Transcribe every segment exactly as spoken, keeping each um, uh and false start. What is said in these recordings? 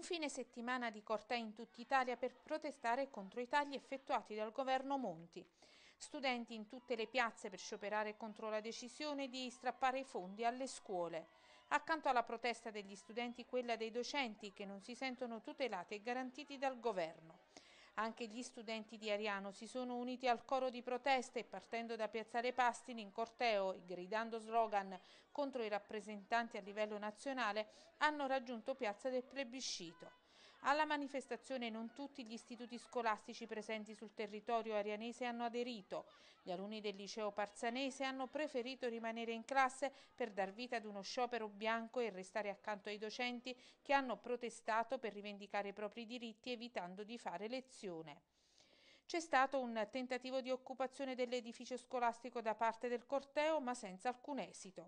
fine settimana di cortei in tutta Italia per protestare contro i tagli effettuati dal governo Monti. Studenti in tutte le piazze per scioperare contro la decisione di strappare i fondi alle scuole. Accanto alla protesta degli studenti quella dei docenti che non si sentono tutelati e garantiti dal governo. Anche gli studenti di Ariano si sono uniti al coro di protesta e partendo da Piazzale Pastini in corteo e gridando slogan contro i rappresentanti a livello nazionale hanno raggiunto Piazza del Plebiscito. Alla manifestazione non tutti gli istituti scolastici presenti sul territorio arianese hanno aderito. Gli alunni del liceo Parzanese hanno preferito rimanere in classe per dar vita ad uno sciopero bianco e restare accanto ai docenti che hanno protestato per rivendicare i propri diritti evitando di fare lezione. C'è stato un tentativo di occupazione dell'edificio scolastico da parte del corteo, ma senza alcun esito.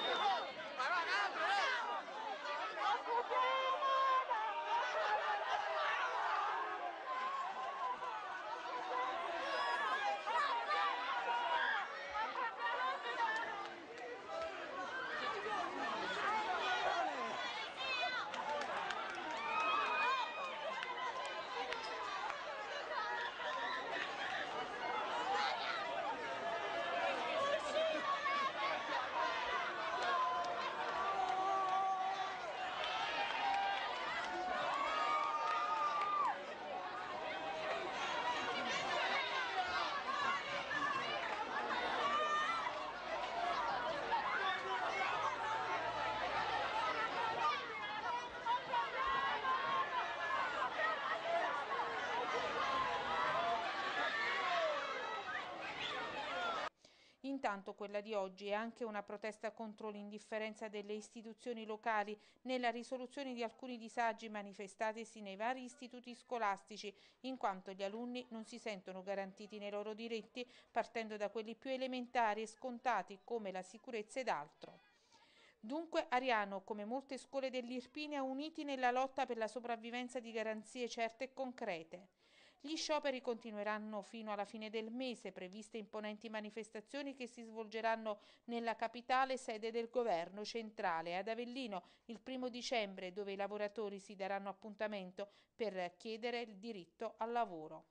Intanto quella di oggi è anche una protesta contro l'indifferenza delle istituzioni locali nella risoluzione di alcuni disagi manifestatisi nei vari istituti scolastici, in quanto gli alunni non si sentono garantiti nei loro diritti, partendo da quelli più elementari e scontati come la sicurezza ed altro. Dunque Ariano, come molte scuole dell'Irpinia, uniti nella lotta per la sopravvivenza di garanzie certe e concrete. Gli scioperi continueranno fino alla fine del mese, previste imponenti manifestazioni che si svolgeranno nella capitale sede del governo centrale, ad Avellino, il primo dicembre, dove i lavoratori si daranno appuntamento per chiedere il diritto al lavoro.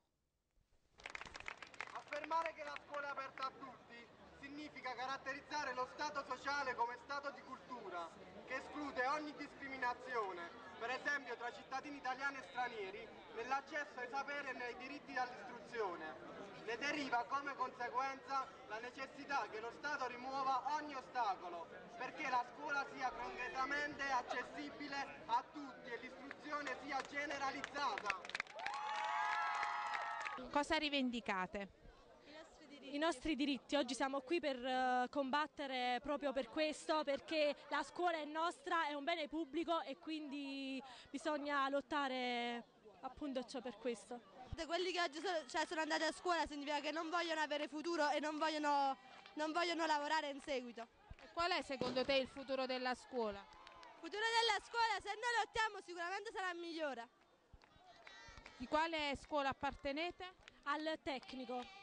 Affermare che la scuola è aperta a tutti significa caratterizzare lo Stato sociale come Stato di cultura, che esclude ogni discriminazione, per esempio tra cittadini italiani e stranieri, nell'accesso ai saperi e nei diritti all'istruzione. Ne deriva come conseguenza la necessità che lo Stato rimuova ogni ostacolo, perché la scuola sia concretamente accessibile a tutti e l'istruzione sia generalizzata. Cosa rivendicate? I nostri diritti. Oggi siamo qui per uh, combattere proprio per questo, perché la scuola è nostra, è un bene pubblico e quindi bisogna lottare appunto ciò per questo. Quelli che oggi sono, cioè, sono andati a scuola significa che non vogliono avere futuro e non vogliono, non vogliono lavorare in seguito. E qual è secondo te il futuro della scuola? Il futuro della scuola, se noi lottiamo, sicuramente sarà migliore. Di quale scuola appartenete? Al tecnico.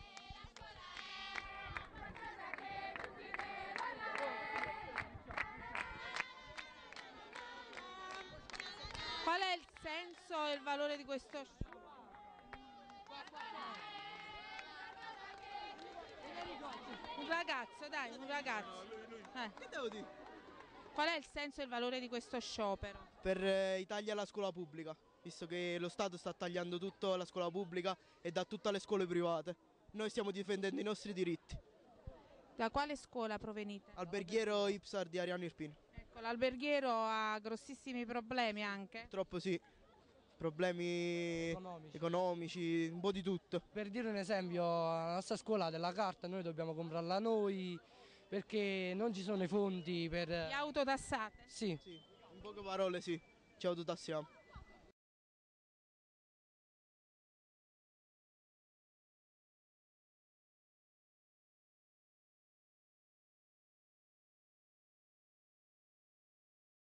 Qual è il senso e il valore di questo show? Un ragazzo, dai, un ragazzo. Eh. Che devo dire? Qual è il senso e il valore di questo sciopero? Per eh, i tagli alla scuola pubblica, visto che lo Stato sta tagliando tutto alla scuola pubblica e da tutte le scuole private. Noi stiamo difendendo i nostri diritti. Da quale scuola provenite? Alberghiero Ipsar di Ariano Irpino. Ecco, l'alberghiero ha grossissimi problemi anche? Purtroppo sì, problemi economici. economici, un po' di tutto. Per dire un esempio, la nostra scuola ha della carta, noi dobbiamo comprarla noi perché non ci sono i fondi per... Vi autotassate? Sì. Sì, in poche parole sì, ci autotassiamo.